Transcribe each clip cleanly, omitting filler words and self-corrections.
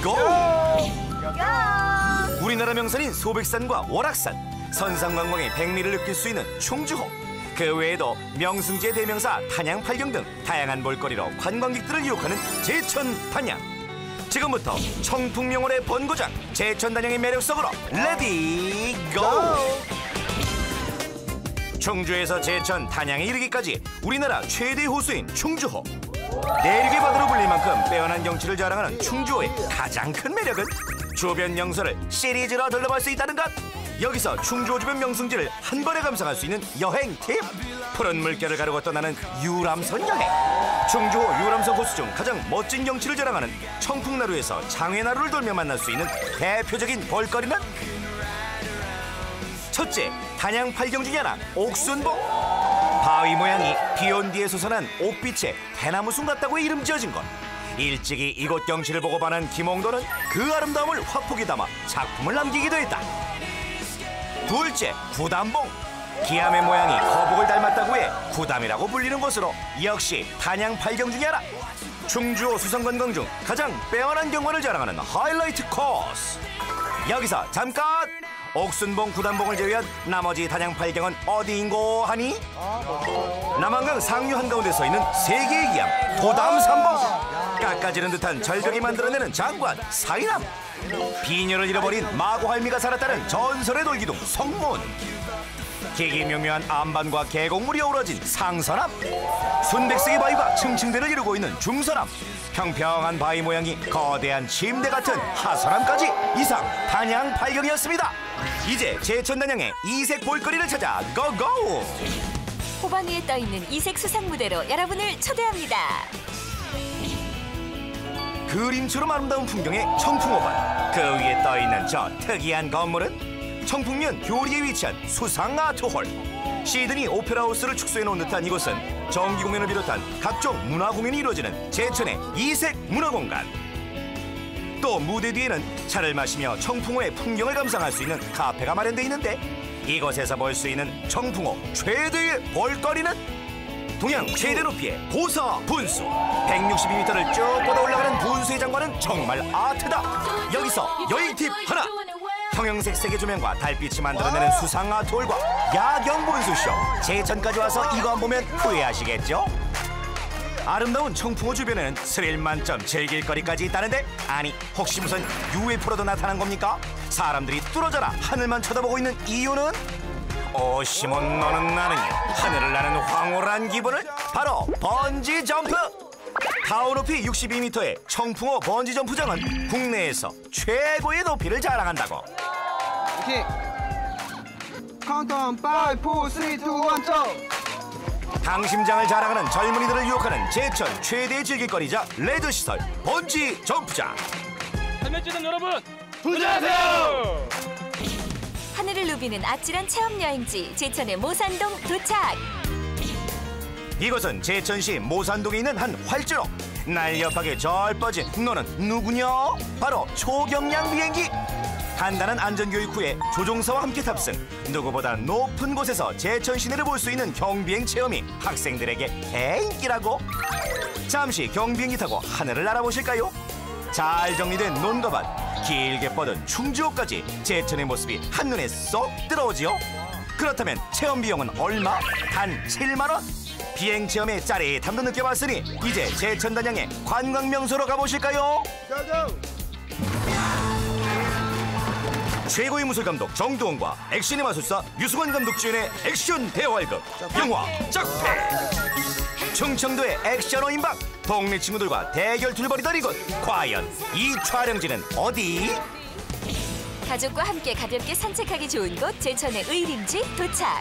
고! 우리나라 명산인 소백산과 월악산, 선상관광의 백미를 느낄 수 있는 충주호. 그 외에도 명승지의 대명사 단양팔경 등 다양한 볼거리로 관광객들을 유혹하는 제천 단양. 지금부터 청풍명월의 본고장 제천 단양의 매력 속으로 레디 고! 충주에서 제천 단양에 이르기까지 우리나라 최대 호수인 충주호. 내륙의 바다로 불릴 만큼 빼어난 경치를 자랑하는 충주호의 가장 큰 매력은 주변 명소를 시리즈로 둘러볼 수 있다는 것. 여기서 충주호 주변 명승지를 한 번에 감상할 수 있는 여행 팁. 푸른 물결을 가르고 떠나는 유람선 여행. 충주호 유람선 코스 중 가장 멋진 경치를 자랑하는 청풍나루에서 장회나루를 돌며 만날 수 있는 대표적인 볼거리는 첫째, 단양 팔경 중에 하나 옥순봉. 바위 모양이 비온 뒤에 솟아난 옥빛의 대나무숲 같다고 이름 지어진 것. 일찍이 이곳 경치를 보고 반한 김홍도는 그 아름다움을 화폭에 담아 작품을 남기기도 했다. 둘째, 구담봉. 기암의 모양이 거북을 닮았다고 해 구담이라고 불리는 곳으로 역시 단양 팔경 중에 하나. 충주호 수성관광 중 가장 빼어난 경관을 자랑하는 하이라이트 코스. 여기서 잠깐! 옥순봉, 구담봉을 제외한 나머지 단양 팔경은 어디인고 하니? 남한강 상류 한가운데 서있는 세계의 기암 도담산봉. 깎아지는 듯한 절벽이 만들어내는 장관 사이남. 비녀를 잃어버린 마고할미가 살았다는 전설의 돌기둥 성문. 기기묘묘한 암반과 계곡물이 어우러진 상서남. 순백색의 바위가 층층대를 이루고 있는 중서남. 평평한 바위 모양이 거대한 침대 같은 하서남까지. 이상 단양 팔경이었습니다. 이제 제천 단양의 이색 볼거리를 찾아 고고! 호반 위에 떠있는 이색 수상 무대로 여러분을 초대합니다. 그림처럼 아름다운 풍경의 청풍호반. 그 위에 떠있는 저 특이한 건물은 청풍면 교리에 위치한 수상 아트홀. 시드니 오페라하우스를 축소해놓은 듯한 이곳은 정기공연을 비롯한 각종 문화공연이 이루어지는 제천의 이색 문화공간. 또 무대 뒤에는 차를 마시며 청풍호의 풍경을 감상할 수 있는 카페가 마련돼 있는데, 이곳에서 볼 수 있는 청풍호 최대의 볼거리는 동양 최대 높이의 고사 분수. 162m를 쭉 뻗어 올라가는 분수의 장관은 정말 아트다. 여기서 여행 팁 하나. 형형색 세계 조명과 달빛이 만들어내는 수상 아트홀과 야경 분수쇼. 제천까지 와서 이거 안 보면 후회하시겠죠? 아름다운 청풍호 주변에는 스릴 만점 즐길 거리까지 있다는데, 아니 혹시 무슨 UFO로도 나타난 겁니까? 사람들이 뚫어져라 하늘만 쳐다보고 있는 이유는? 오시몬 너는 나는요, 하늘을 나는 황홀한 기분을 바로 번지 점프! 타워 높이 62m의 청풍호 번지 점프장은 국내에서 최고의 높이를 자랑한다고. 오케이. 카운트다운 5, 4, 3, 2, 1, 점프! 강심장을 자랑하는 젊은이들을 유혹하는 제천 최대의 즐길거리자 레저시설 번지 점프장. 설명주는 여러분 도전하세요. 하늘을 누비는 아찔한 체험여행지 제천의 모산동 도착. 이곳은 제천시 모산동에 있는 한 활주로. 날렵하게 절 뻗은 너는 누구냐? 바로 초경량 비행기. 간단한 안전교육 후에 조종사와 함께 탑승. 누구보다 높은 곳에서 제천 시내를 볼 수 있는 경비행 체험이 학생들에게 대인기라고. 잠시 경비행기 타고 하늘을 날아보실까요? 잘 정리된 논거반, 길게 뻗은 충주호까지 제천의 모습이 한눈에 쏙 들어오지요. 그렇다면 체험 비용은 얼마? 단 7만 원? 비행 체험의 짜릿함도 느껴봤으니 이제 제천 단양의 관광 명소로 가보실까요? 최고의 무술감독 정두원과 액션의 마술사 유승환 감독 주연의 액션 대활극 영화 짝패. 충청도의 액션어 인방. 동네 친구들과 대결투를 벌이던 이곳, 과연 이 촬영지는 어디? 가족과 함께 가볍게 산책하기 좋은 곳 제천의 의림지 도착.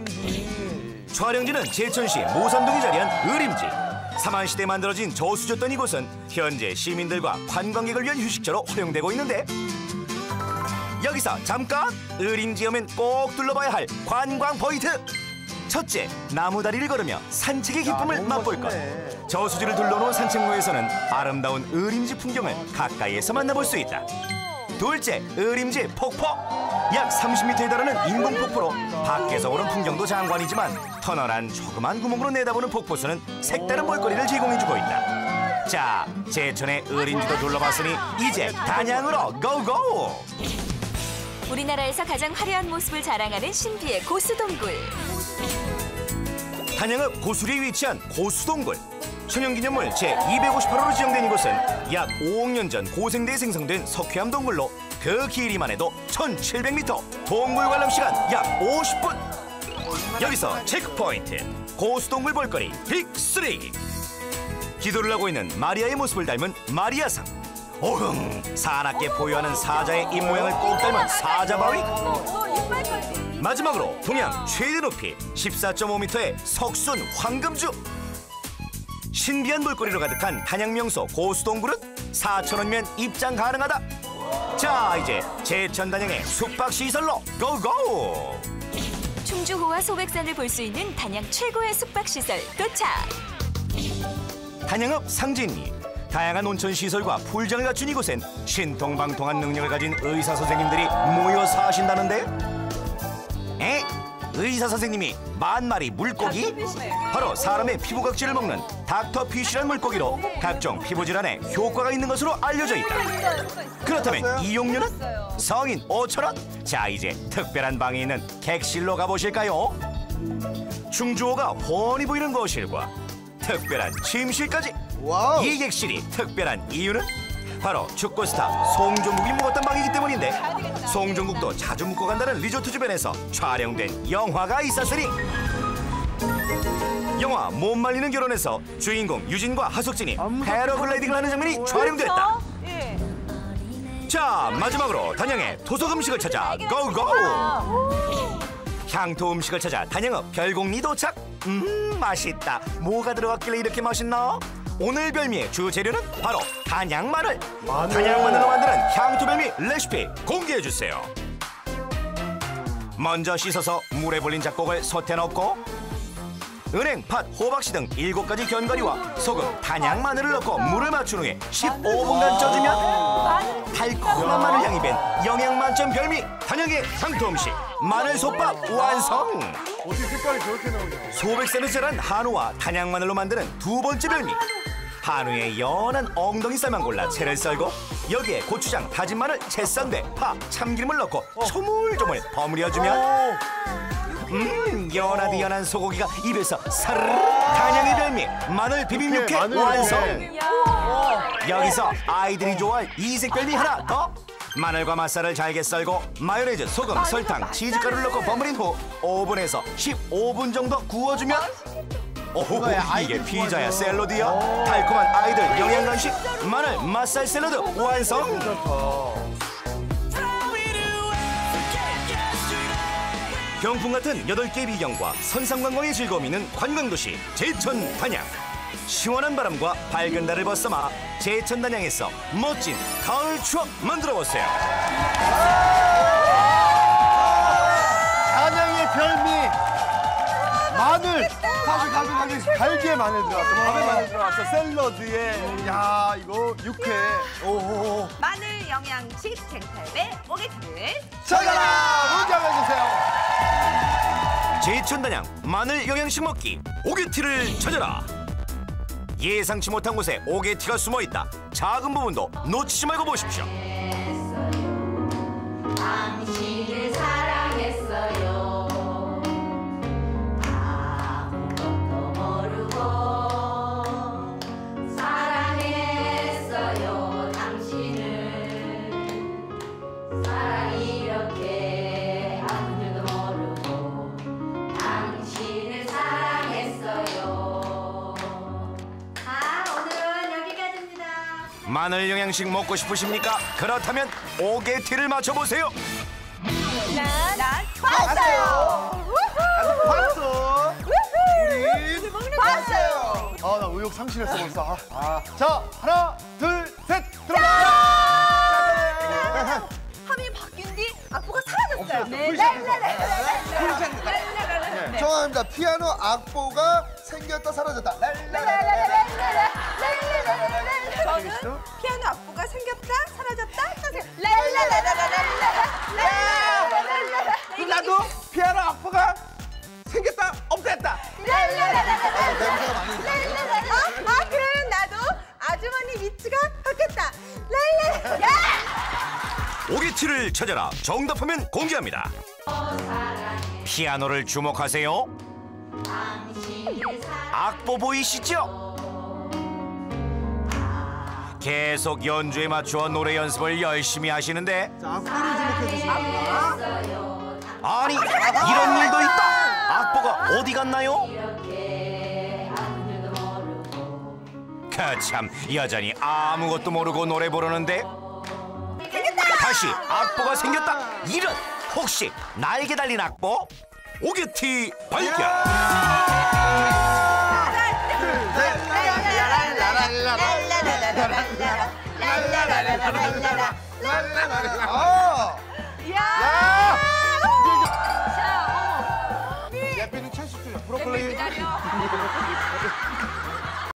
촬영지는 제천시 모산동에 자리한 의림지. 삼한시대에 만들어진 저수지였던 이곳은 현재 시민들과 관광객을 위한 휴식처로 활용되고 있는데, 여기서 잠깐! 의림지 오면 꼭 둘러봐야 할 관광 포인트! 첫째, 나무다리를 걸으며 산책의 기쁨을 맛볼 것. 저수지를 둘러놓은 산책로에서는 아름다운 의림지 풍경을 가까이에서 만나볼 수 있다. 둘째, 의림지 폭포. 약 30m에 달하는 인공 폭포로 밖에서 오는 풍경도 장관이지만 터널 안 조그만 구멍으로 내다보는 폭포수는 색다른 볼거리를 제공해주고 있다. 자, 제천의 어린지도 둘러봤으니 이제 단양으로 고고! 우리나라에서 가장 화려한 모습을 자랑하는 신비의 고수동굴. 단양읍 고수리에 위치한 고수동굴. 천연기념물 제258호로 지정된 이곳은 약 5억 년 전 고생대에 생성된 석회암 동굴로 그 길이만 해도 1700m, 동굴 관람 시간 약 50분. 여기서 체크포인트, 고수동굴 볼거리 빅3. 기도를 하고 있는 마리아의 모습을 닮은 마리아상. 오흥, 사납게 보유하는 사자의 입모양을 꼭 닮은 사자바위. 마지막으로 동양 최대 높이 14.5m의 석순 황금주. 신비한 볼거리로 가득한 단양 명소 고수동굴은 4,000원이면 입장 가능하다. 자, 이제 제천 단양의 숙박시설로 고고! 충주호와 소백산을 볼 수 있는 단양 최고의 숙박시설 도착. 단양읍 상진리. 다양한 온천 시설과 풀장을 갖춘 이곳엔 신통방통한 능력을 가진 의사 선생님들이 모여 사신다는데. 에? 의사 선생님이 만마리 물고기? 바로 사람의 피부 각질을 먹는 닥터피쉬란 물고기로 각종 피부 질환에 효과가 있는 것으로 알려져 있다. 그렇다면 이용료는? 성인 5,000원? 자, 이제 특별한 방에 있는 객실로 가보실까요? 충주호가 훤히 보이는 거실과 특별한 침실까지. 와우. 이 객실이 특별한 이유는 바로 축구 스타 송종국이 묵었던 방이기 때문인데, 송종국도 자주 묵고 간다는 리조트 주변에서 촬영된 영화가 있었으니. 영화 못 말리는 결혼에서 주인공 유진과 하석진이 패러글라이딩을 하는 장면이 촬영됐다. 자, 마지막으로 단양의 토속 음식을 찾아 고고! 향토 음식을 찾아 단양읍 별곡리 도착. 맛있다. 뭐가 들어갔길래 이렇게 맛있나? 오늘 별미의 주 재료는 바로 단양 마늘. 단양 마늘로 만드는 향토 별미 레시피 공개해주세요. 먼저 씻어서 물에 불린 잡곡을 솥에 넣고 은행, 팥, 호박씨 등 7가지 견과류와 소금, 단양 마늘을 넣고 물을 맞춘 후에 15분간 쪄주면 달콤한 마늘 향이 밴 영양 만점 별미 단양의 향토 음식 마늘솥밥 완성! 어떻게 색깔이 저렇게 나오냐? 소백산을 자란 한우와 단양 마늘로 만드는 두 번째 별미. 한우의 연한 엉덩이 살만 골라 채를 썰고 여기에 고추장, 다진 마늘, 채썬배, 파, 참기름을 넣고 조물조물 버무려주면 연하디 연한 소고기가 입에서 사르르. 단양의 별미 마늘 비빔 육회 완성. 여기서 아이들이 좋아할 이색 별미 하나 더. 마늘과 맛살을 잘게 썰고 마요네즈, 소금, 설탕, 치즈가루를 넣고 버무린 후 오븐에서 15분 정도 구워주면 오호, 이게 피자야 샐러드야? 달콤한 아이들 영양 간식 마늘 맛살 샐러드 완성. 병풍 같은 8개의 비경과 선상관광의 즐거움이 있는 관광도시 제천 단양. 시원한 바람과 밝은 달을 벗삼아 제천 단양에서 멋진 가을 추억 만들어보세요. 단양의 별미 마늘. 가지. 달걀 마늘 들어갔어. 밥에 마늘 들어갔어. 샐러드에. 야, 이거 육회. 오호호. 마늘 영양식 쟁탈배 오게티를 찾아라! 문장해주세요. 제천 단양 마늘 영양식 먹기 오게티를 찾아라. 예상치 못한 곳에 오게티가 숨어있다. 작은 부분도 놓치지 말고 보십시오. 당신을 사랑했어요. 아무것도 모르고 사랑했어요. 당신을 사랑이 이렇게 아픈 줄도 모르고 당신을 사랑했어요. 오늘은 여기까지입니다. 마늘 영양식 먹고 싶으십니까? 그렇다면 오게티를 맞춰보세요. 난 봤어요. 봤어. 우리 봤어요. 아, 나 의욕 상실했어 벌써. 자, 하나, 둘, 셋, 들어가! 화면이 바뀐 뒤 악보가 사라졌어요. 정확합니다. 피아노 악보가 생겼다 사라졌다. 저는 피아노 악보가 생겼다 사라졌다. 나도 피아노 악보가 생겼다 없앴다. 그러면 나도 아주 오게티를 찾아라. 정답하면 공개합니다. 피아노를 주목하세요. 악보 보이시죠? 계속 연주에 맞추어 노래 연습을 열심히 하시는데 악보를 주목해 주시면 아니 이런 일도 있다. 악보가 어디 갔나요? 그참 여전히 아무것도 모르고 노래 부르는데 다시 악보가 생겼다. 이런 혹시 날개 달린 악보? 오게티 발견. 예삐는 채식주야. 브로콜리.